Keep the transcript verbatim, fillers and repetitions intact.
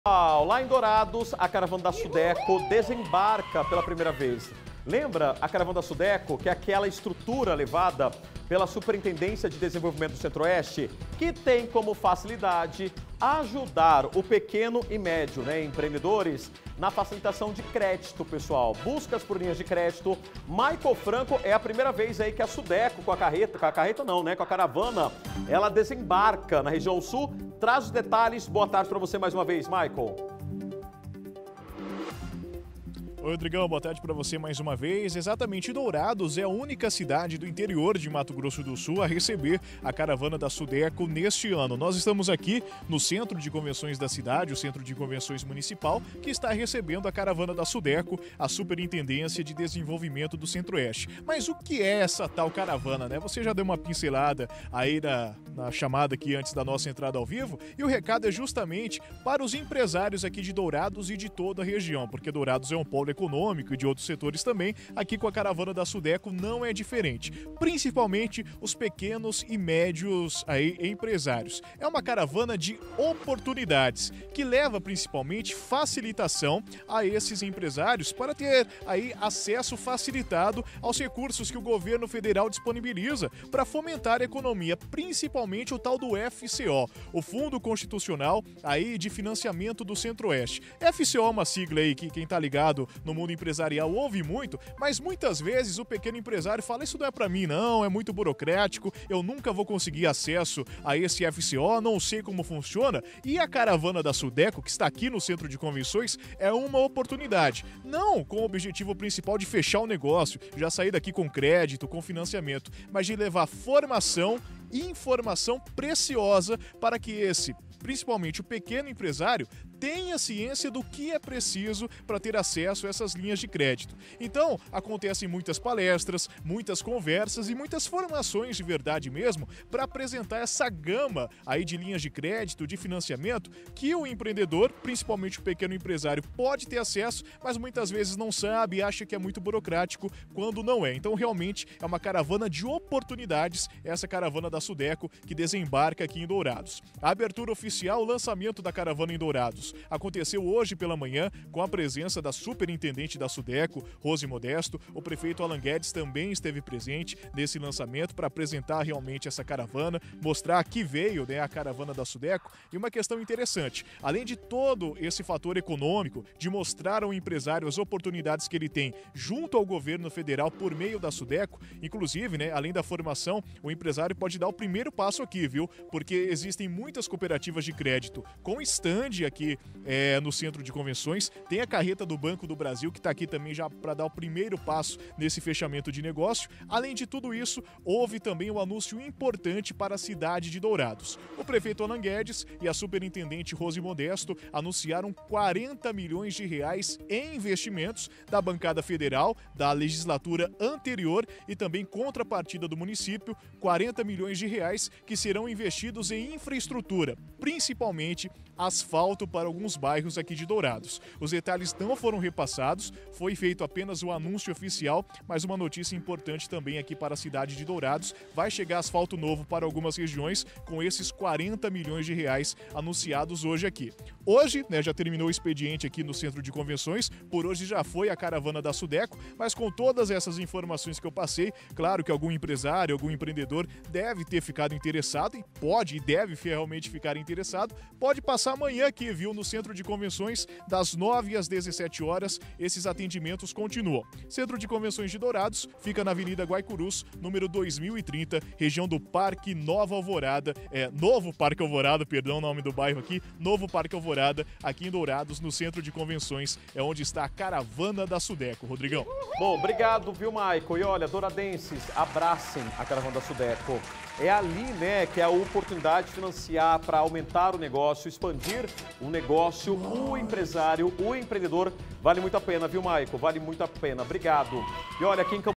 Lá em Dourados, a caravana da Sudeco desembarca pela primeira vez. Lembra a caravana da Sudeco, que é aquela estrutura levada pela Superintendência de Desenvolvimento do Centro-Oeste, que tem como facilidade ajudar o pequeno e médio, né, empreendedores na facilitação de crédito, pessoal. Buscas por linhas de crédito. Michael Franco, é a primeira vez aí que a Sudeco, com a carreta, com a carreta não, né, com a caravana, ela desembarca na região sul. Traz os detalhes. Boa tarde para você mais uma vez, Michael. Oi, Rodrigão, boa tarde para você mais uma vez. Exatamente, Dourados é a única cidade do interior de Mato Grosso do Sul a receber a caravana da Sudeco neste ano. Nós estamos aqui no Centro de Convenções da cidade, o Centro de Convenções Municipal, que está recebendo a caravana da Sudeco, a Superintendência de Desenvolvimento do Centro-Oeste. Mas o que é essa tal caravana, né? Você já deu uma pincelada aí na, na chamada aqui antes da nossa entrada ao vivo, e o recado é justamente para os empresários aqui de Dourados e de toda a região, porque Dourados é um polo econômico e de outros setores também. Aqui com a caravana da Sudeco não é diferente, principalmente os pequenos e médios aí empresários. É uma caravana de oportunidades que leva principalmente facilitação a esses empresários para ter aí acesso facilitado aos recursos que o governo federal disponibiliza para fomentar a economia, principalmente o tal do F C O, o Fundo Constitucional aí de Financiamento do Centro-Oeste. F C O é uma sigla aí que quem tá ligado no mundo empresarial ouve muito, mas muitas vezes o pequeno empresário fala: isso não é para mim não, é muito burocrático, eu nunca vou conseguir acesso a esse F C O, não sei como funciona. E a caravana da Sudeco, que está aqui no Centro de Convenções, é uma oportunidade, não com o objetivo principal de fechar o negócio, já sair daqui com crédito, com financiamento, mas de levar formação e informação preciosa para que esse, principalmente o pequeno empresário, tenha ciência do que é preciso para ter acesso a essas linhas de crédito. Então, acontecem muitas palestras, muitas conversas e muitas formações de verdade mesmo para apresentar essa gama aí de linhas de crédito, de financiamento, que o empreendedor, principalmente o pequeno empresário, pode ter acesso, mas muitas vezes não sabe e acha que é muito burocrático, quando não é. Então, realmente, é uma caravana de oportunidades, essa caravana da Sudeco, que desembarca aqui em Dourados. A abertura oficial, o lançamento da caravana em Dourados, aconteceu hoje pela manhã com a presença da superintendente da Sudeco, Rose Modesto. O prefeito Alan Guedes também esteve presente nesse lançamento para apresentar realmente essa caravana, mostrar que veio, né, a caravana da Sudeco. E uma questão interessante, além de todo esse fator econômico, de mostrar ao empresário as oportunidades que ele tem junto ao governo federal por meio da Sudeco, inclusive, né, além da formação, o empresário pode dar o primeiro passo aqui, viu? Porque existem muitas cooperativas de crédito com stand aqui É, no Centro de Convenções. Tem a carreta do Banco do Brasil, que está aqui também já para dar o primeiro passo nesse fechamento de negócio. Além de tudo isso, houve também um anúncio importante para a cidade de Dourados. O prefeito Alan Guedes e a superintendente Rose Modesto anunciaram quarenta milhões de reais em investimentos da bancada federal da legislatura anterior e também contrapartida do município, quarenta milhões de reais que serão investidos em infraestrutura, principalmente asfalto para alguns bairros aqui de Dourados. Os detalhes não foram repassados, foi feito apenas o anúncio oficial, mas uma notícia importante também aqui para a cidade de Dourados: vai chegar asfalto novo para algumas regiões com esses quarenta milhões de reais anunciados hoje aqui. Hoje, né, já terminou o expediente aqui no Centro de Convenções, por hoje já foi a caravana da Sudeco, mas com todas essas informações que eu passei, claro que algum empresário, algum empreendedor deve ter ficado interessado, e pode e deve realmente ficar interessado, pode passar amanhã aqui, viu, no Centro de Convenções, das nove às dezessete horas, esses atendimentos continuam. Centro de Convenções de Dourados fica na Avenida Guaicurus, número dois mil e trinta, região do Parque Nova Alvorada, é, Novo Parque Alvorada, perdão o nome do bairro aqui, Novo Parque Alvorada, aqui em Dourados, no Centro de Convenções, é onde está a caravana da Sudeco. Rodrigão. Bom, obrigado, viu, Michael? E olha, douradenses, abracem a caravana da Sudeco. É ali, né, que é a oportunidade de financiar para aumentar o negócio, expandir o negócio, o empresário, o empreendedor. Vale muito a pena, viu, Michael? Vale muito a pena. Obrigado. E olha, aqui em Campo